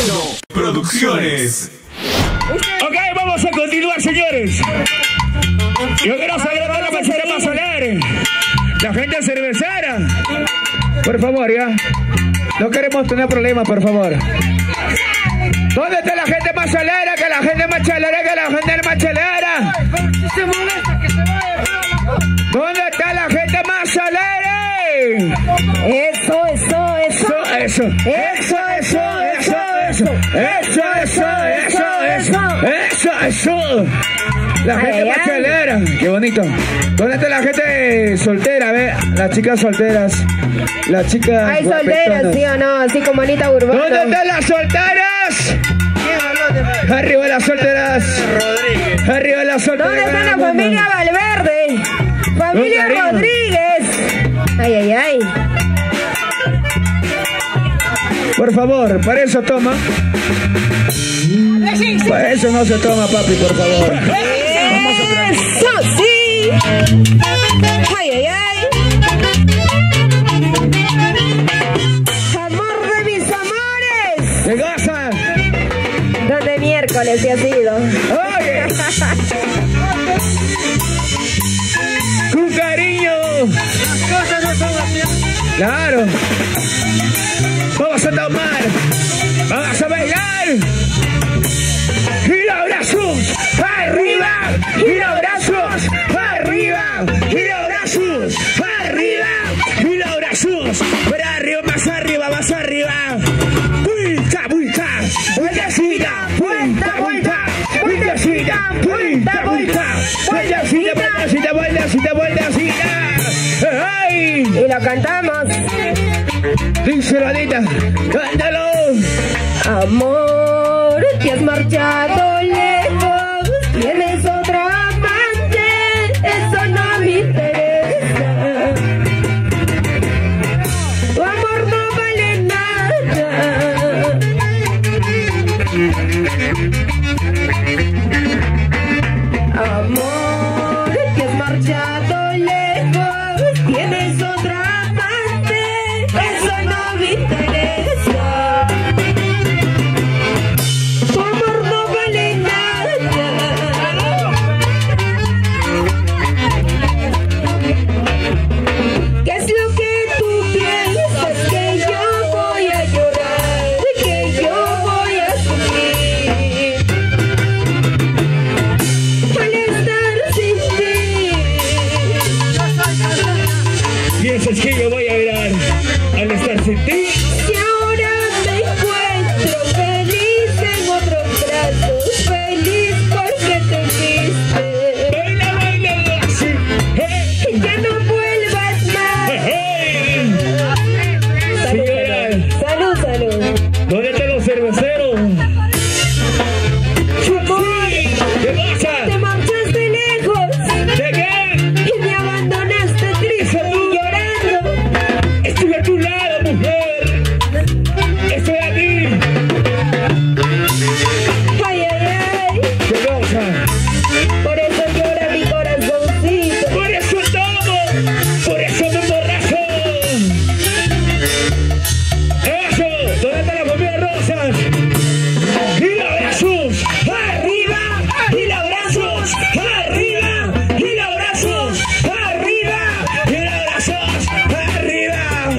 Producciones. Ok, vamos a continuar, señores. Yo quiero saludar a la mesera más solar, la gente cervecera. Por favor, ya. No queremos tener problemas, por favor. ¿Dónde está la gente más solera? Que la gente más chelera, que la gente más chelera. ¿Dónde está la gente más solera? Eso. La gente más chelera. Qué bonito. ¿Dónde está la gente soltera? Ve, las chicas solteras. Las chicas. Hay solteras, ¿sí o no? Así como Anita Urbano. ¿Dónde están las solteras? Arriba las solteras. Arriba las solteras. ¿Dónde está la familia Valverde? Familia Rodríguez. Ay. Por favor, para eso toma. Para eso no se toma, papi, por favor. Eso sí. Ay. Amor de mis amores. ¿Qué cosa? ¿Dónde miércoles se ha sido? Oye. Con cariño. Las cosas no son así. Claro. Vamos a tomar. Vamos a bailar. Y los brazos arriba. Y los brazos arriba. Y los brazos arriba. Y los brazos para arriba, más arriba, más arriba. Vuelta. Vueltecita. Vueltecita. ¡Ay! Y lo cantamos. Díselo, Anita. Cántalo. Amor, te has marchado lejos. Tienes otra amante. Eso no me interesa. Tu amor no vale nada. Amor, te has marchado lejos. Tienes otra amante. Eso no me interesa. Tu amor no vale nada. ¿Qué es lo que tú piensas? Que yo voy a llorar, que yo voy a sufrir al estar sin ti. Piensas que yo voy a llorar al estar sin ti. Si ahora me encuentro feliz en otros brazos, feliz porque te fuiste. Baila, así. Hey. Ya no vuelvas más. Hey. Señora, Salud. ¿dónde están los cerveceros? ¿Qué pasa? Te marchaste lejos ¿De qué? y me abandonaste triste y llorando. Estoy a tu lado, mujer. Estoy aquí. Ay. ¿Qué cosa? Por eso llora mi corazoncito. Por eso tomo. Por eso me emborracho. Eso. ¿Dónde está la familia Rosas? Y los brazos arriba. Y los brazos arriba. Y los brazos arriba. Y los brazos arriba.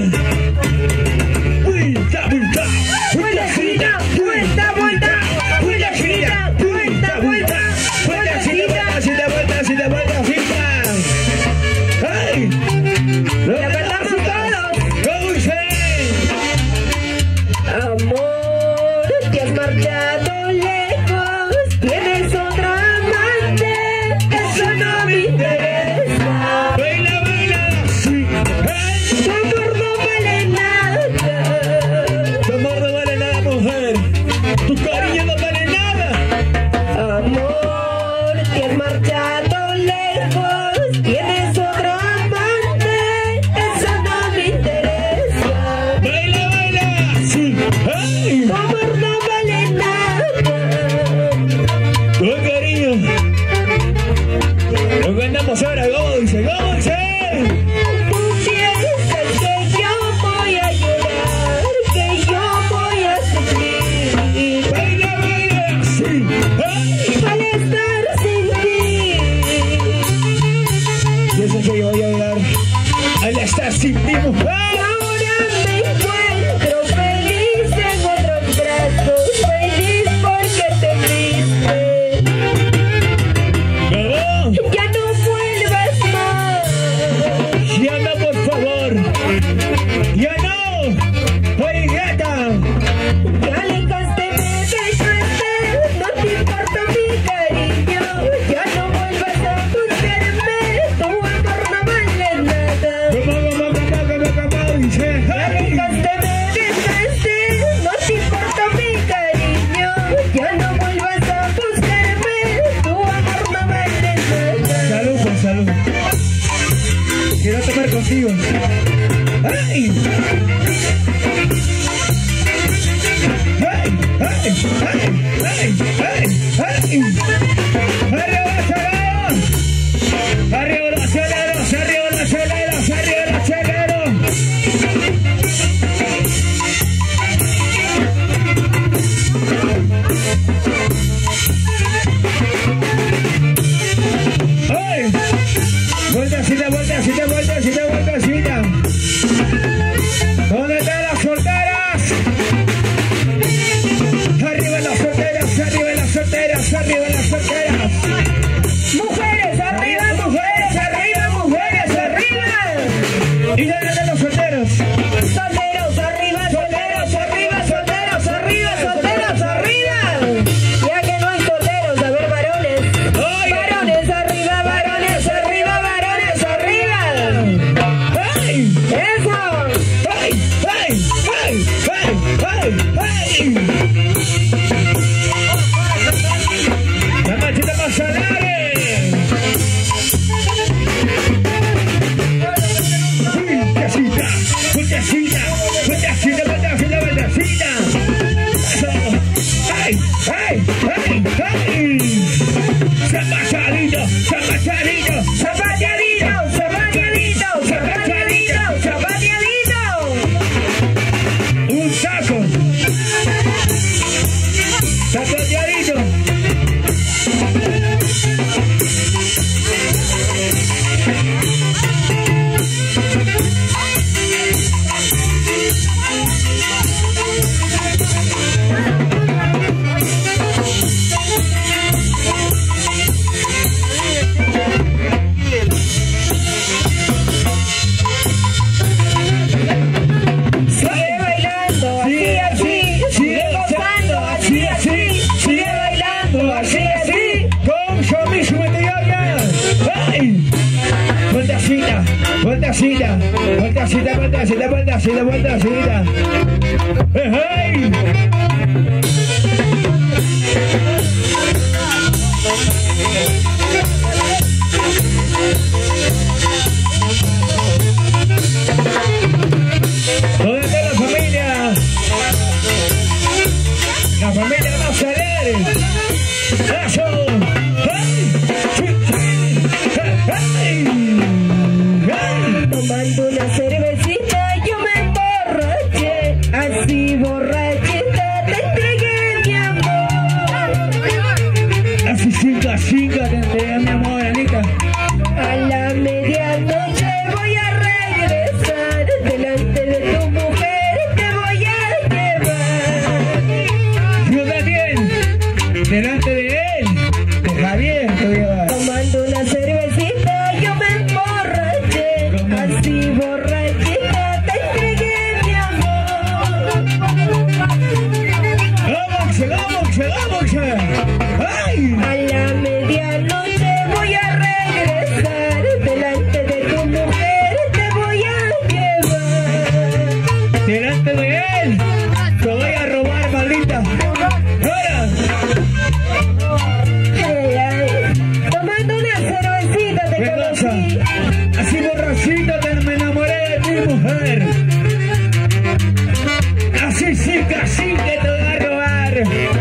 Vuelta. Vueltecita. ¡Ay! Lo cantamos todos. ¿Cómo dice? Amor, te has marchado lejos. Tienes otra amante. Eso no me interesa. Baila, sí. ¡Hey! Tu amor no vale nada. Tu amor no vale nada, mujer. Tu cariño no vale nada. Amor, te has marchado lejos. Tienes otra amante. Eso no me interesa. Baila, sí. ¡Hey! Tu amor no vale nada. Tu cariño. Lo que andamos ahora, ¿cómo dice? Tú piensas que yo voy a llorar, que yo voy a sufrir amigos. ¡Ay! ¡Ay! ¡Ay! ¡Ay! ¡Ay! ¡Ay! ¡Arriba los cheleros! ¡Arriba los cheleros! ¡Arriba los cheleros! ¡Ay! Vueltecita, vueltecita, vueltecita, vueltecita. ¿Dónde están las solteras? Arriba las solteras, arriba las solteras, arriba las solteras. Mujeres arriba, mujeres arriba, mujeres arriba. ¿Y dónde están los solteros? Solteros arriba, solteros arriba, solteros arriba, solteros arriba. Ya que no hay solteros, a ver varones. ¡Ay! Varones arriba, varones arriba, varones arriba. ¡Ay! Eso. ¡Ay! ¡Ay! ¡Ay! ¡Ay! ¡Ay! ¡Ay! ¡La machita más salare! ¡Vueltecita! ¡Vueltecita! ¡Vueltecita! ¡Vueltecita! ¡Vueltecita! ¡Eso! ¡Ay! ¡Ay! ¡Ay! ¡Ay! ¡Zapatadito! ¡Zapatadito! Zapateadito, zapateadito, zapateadito, zapateadito. ¡Un saco! ¡Zapateadito! Sigue bailando, así, así. Sigue gozando, así, así. Sigue bailando, así, así. Con yo mismo te llamo. ¡Ay! Vueltecita, vueltecita, vueltecita, vueltecita, vueltecita, vueltecita. ¡Hey! ¿Dónde está la familia? La familia más alegre. ¡Eso! ¡Hey! ¡Hey! ¡Hey! Tomando una cervecita yo me emborraché. Así borrachita te entregué mi amor. Así cinca te entregué mi amor, Anita. A la medianoche voy a regresar. Delante de tu mujer te voy a llevar. Yo también, delante de él, de Javier te voy a llevar. Tomando una cervecita yo me emborraché. Así borrachita te entregué mi amor. ¡Vamos, vamos, vamos! ¡Ay! A la medianoche voy a regresar. Delante de tu mujer te voy a llevar. Delante de él, te voy a robar, maldita. ¡Ahora! Ay, ay. Tomando una cervecita te ¿Qué pasa? conocí. Así borrachito que me enamoré de mi mujer. Así sí que te voy a robar.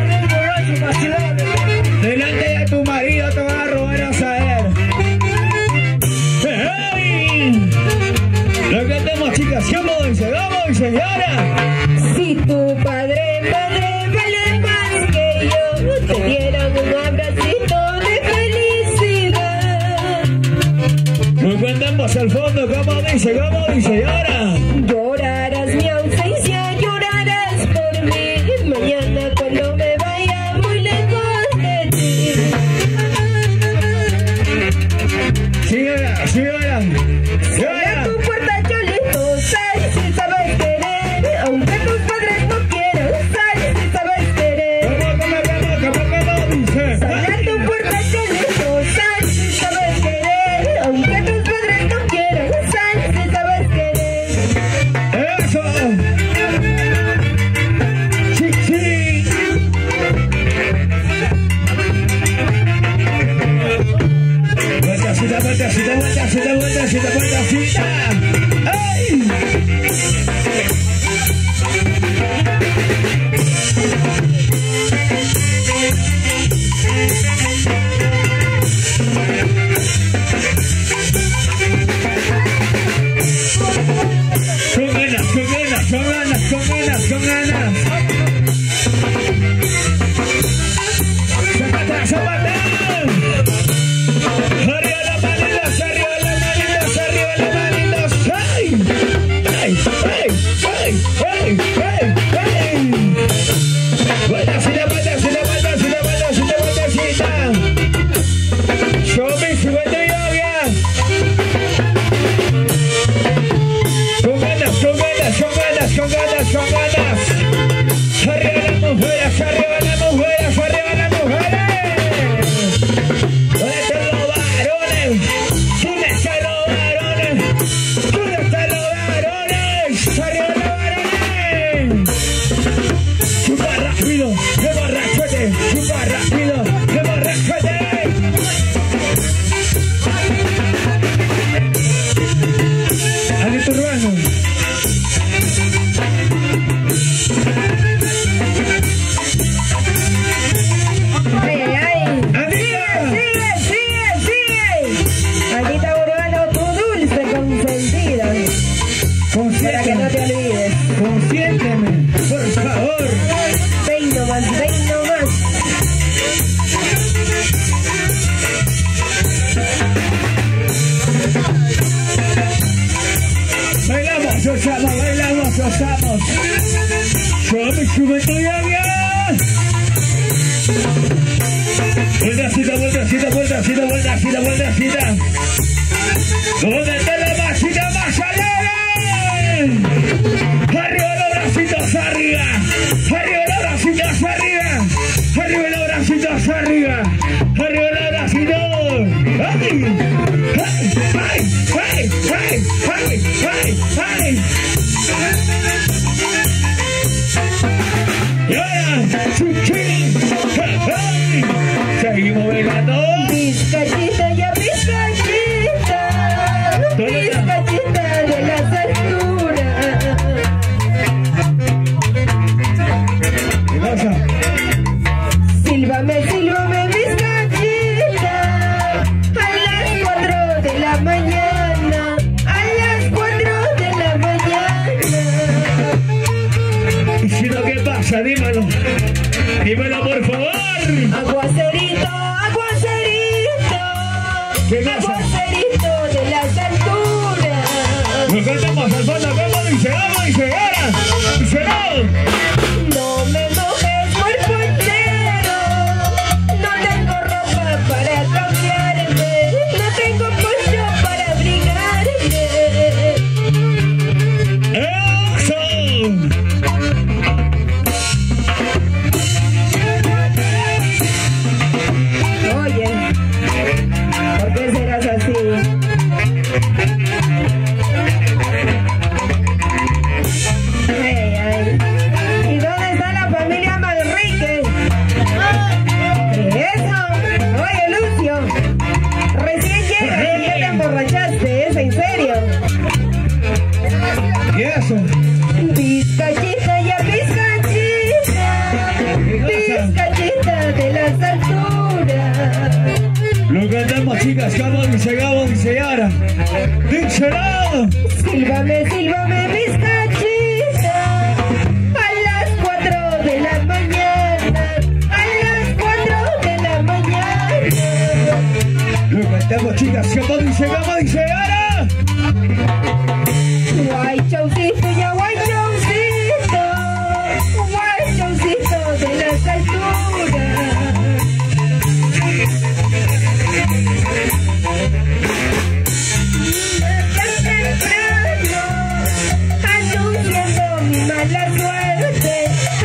Delante de tu marido te voy a robar a saber. ¡Hey! Lo que tenemos, chicas, vamos, señora. Si tu padre, madre vale más que yo, te dieran un abracito de felicidad. Nos cantamos al fondo, ¿cómo dice, ahora? Llorarás mi ausencia, llorarás por mí. Mañana cuando me vaya muy lejos de ti. Señora, A tu puerta yo lejos, sal si sabes querer. Aunque tus padres no quieran, sal si sabes querer. ¿Cómo dice? Sal a tu puerta yo lejos, sal si sabes querer. Aunque tus padres no quieran, sal si sabes querer. rápido, de borrachete, chupa rápido, de borrachete. Alito Urbano. Ay, ay, ay. Anita. Sigue. Anita Urbano, tu dulce consentida. Para que no te olvides. Consiénteme, por favor. Ven nomás. Bailamos, osamos. Yo me juventud ya bien. Vueltacita. ¿Dónde está la masita más alegre? Arriba los bracitos arriba. Arriba los bracitos arriba. Arriba los bracitos arriba. Arriba los bracitos. ¡Ay! Y ahora, chuchín. Seguimos bailando. Pizcachita ya pizcachita. Pizcachita de las alturas. ¿Qué pasa? Sílvame, pizcachita. A las 4 de la mañana. A las 4 de la mañana. ¿Y si no qué pasa? Dímelo por favor. Aguacerito. ¿Qué pasa? Aguacerito de las alturas. Lo cantamos al fondo, ¿cómo dice? Ahora. Dice no. No me mojes, cuerpo entero. No tengo ropa para cambiarme. No tengo pollo para abrigarme. ¡Eso! Oye, ¿por qué serás así? Ay. ¿Y dónde está la familia Manrique? ¿Qué es eso? Oye, Lucio, recién llegas y ya te emborrachaste, ¿es en serio? ¿Y eso? Pizcachita ya pizcachita. Pizcachita de las alturas. Lo cantamos, chicas, ¿cómo dice ahora? ¡Díselo! Sílvame, pizcachita. A las 4 de la mañana. A las 4 de la mañana. Lo cantamos, chicas, ¿cómo dice ahora? Guay chaucito ya guay chaucito de las alturas. Ya temprano, anunciando mi mala suerte.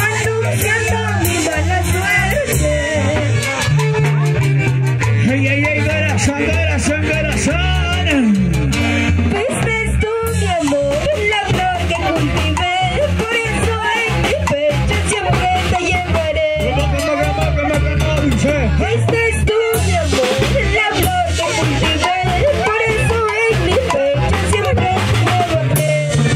¡Ay, corazón! Este es tú, mi amor, la flor que cultivé. Por eso en mi pecho siempre te llevaré. ¿Cómo dice? Este es tú, mi amor, la flor que cultivé. Por eso en mi pecho siempre te llevaré.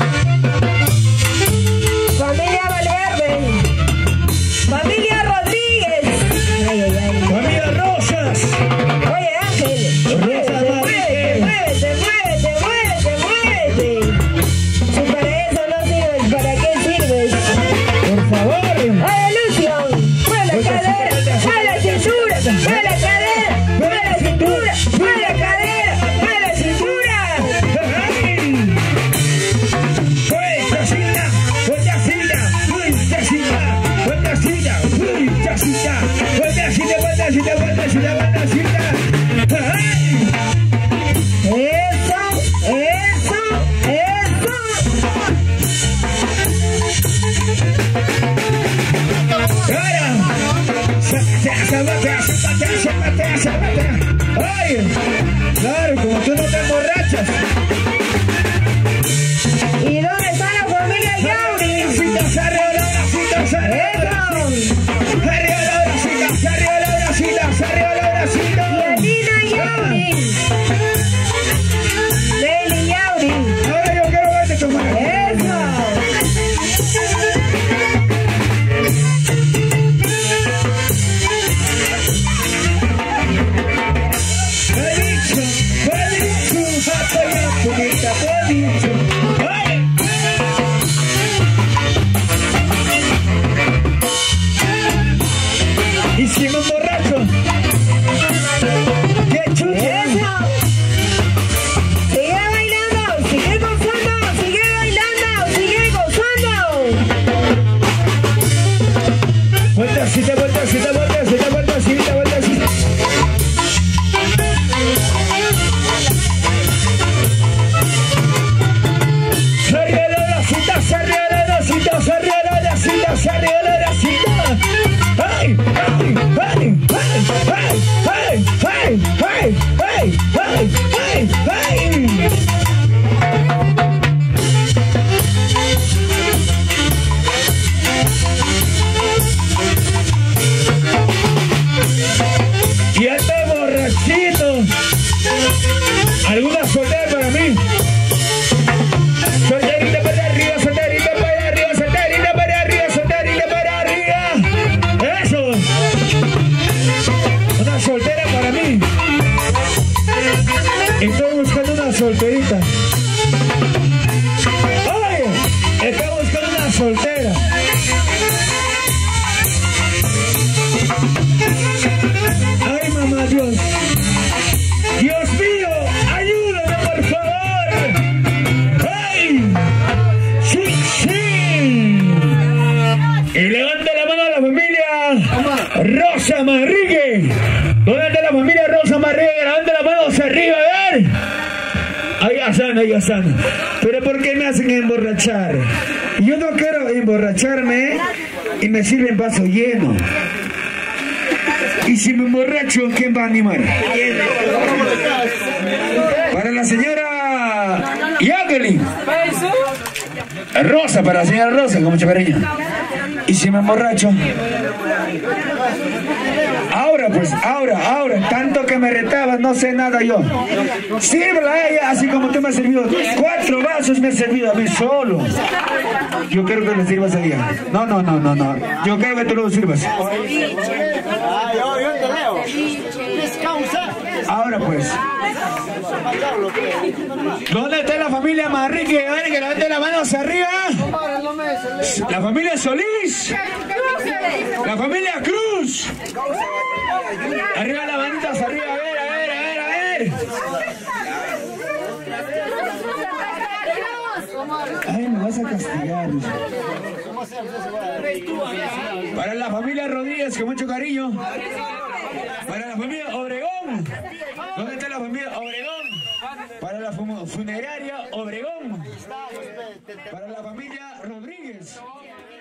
Familia Valverde, familia Rodríguez. Ay. ¡Familia Rosas! Oye, Ángel, muévete. Si para eso no sirves, ¿para qué sirves? ¡Por favor! Oye, Lucio, mueve la cadera, mueve la cintura, mueve la cadera, mueve la cintura, mueve la cadera, mueve la cintura. ¡Ay! Claro, como tú no te emborrachas. ¿Y dónde está la familia Yauri? ¡Eso! vueltecita, vueltecita, vueltecita, vueltecita, vueltecita. Se ríe la cita, se ríe la cita, se ríe la cita, se ríe la cita. ¡Hey! ¡Hey! ¡Hey! ¡Hey! ¡Hey! ¡Hey! ¡Hey! ¡Hey! ¡Hey! ¡Hey! Y este borrachito, alguna soltera para mí. Solterita para arriba, solterita para arriba, solterita para arriba, solterita para arriba. Eso. Una soltera para mí. Estoy buscando una solterita. Oye, estoy buscando una soltera. Ay, mamá Dios. Dios mío, ayúdame por favor. ¡Ay! ¡Sí, sí! Y levanta la mano a la familia Rosa Manrique. ¿Dónde está la familia Rosa Manrique? Levanta la mano hacia arriba, a ver. Ahí están. Pero ¿por qué me hacen emborrachar? Yo no quiero emborracharme y me sirven vaso lleno. Y si me emborracho, ¿quién va a animar? Para la señora Jacqueline. Rosa, para la señora Rosa, con mucho cariño. Y si me emborracho. Ahora pues, ahora, tanto que me retabas, no sé nada yo. Sírvela a ella, así como tú me has servido 4 vasos, me has servido a mí solo. Yo quiero que le sirvas a ella. No. Yo quiero que tú lo sirvas. Ahora pues. ¿Dónde está la familia Manrique? A ver, que levante la mano hacia arriba. La familia Solís. La familia Cruz. Arriba la manita hacia arriba. A ver. Ay, me vas a castigar. Para la familia Rodríguez, con mucho cariño. Para la familia Obregón. ¿Dónde está la familia Obregón? Para la funeraria Obregón. Para la familia Rodríguez.